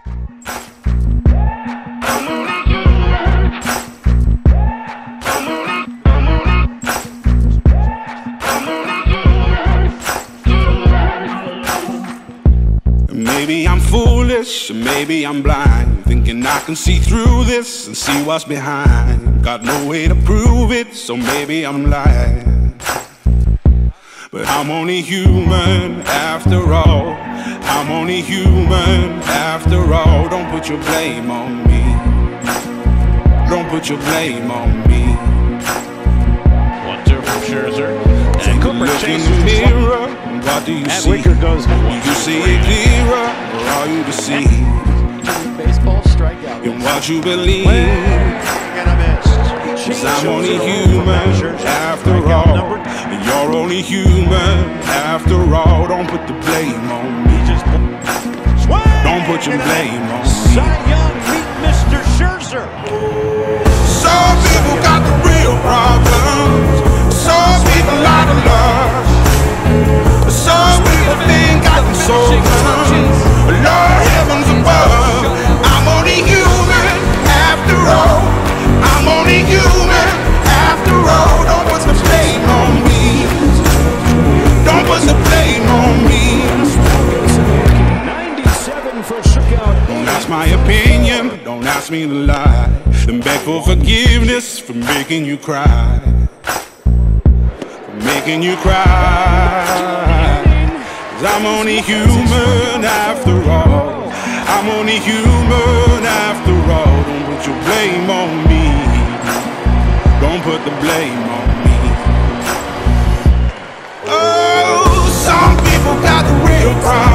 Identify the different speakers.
Speaker 1: Maybe I'm foolish, or maybe I'm blind, thinking I can see through this and see what's behind. Got no way to prove it, so maybe I'm lying. But I'm only human after all. I'm only human after all. Don't put your blame on me. Don't put your blame on me.
Speaker 2: 1-2 from Scherzer.
Speaker 1: And you look in the mirror, what do you see?
Speaker 2: Wicker goes
Speaker 1: Do you see it clearer, or are you deceived?
Speaker 3: Baseball strikeout.
Speaker 1: In what you believe?
Speaker 2: And a miss.
Speaker 1: 'Cause I'm only human after all, and you're only human after all. Don't put the blame on me. Don't put your blame on me.
Speaker 2: Cy Young, meet Mr. Scherzer.
Speaker 1: Some people got the real problems. Some people out of love. Some people think I can solve them. Lord heavens above, I'm only human after all. I'm only human after all. Don't put the blame on me. Don't put the blame on me.
Speaker 2: 97 for strikeout.
Speaker 1: Don't ask my opinion, don't ask me to lie, and beg for forgiveness for making you cry. For making you cry. 'Cause I'm only human after all. I'm only human after all. Don't put your blame on me. Don't put the blame on me. Oh, some people got the real problem.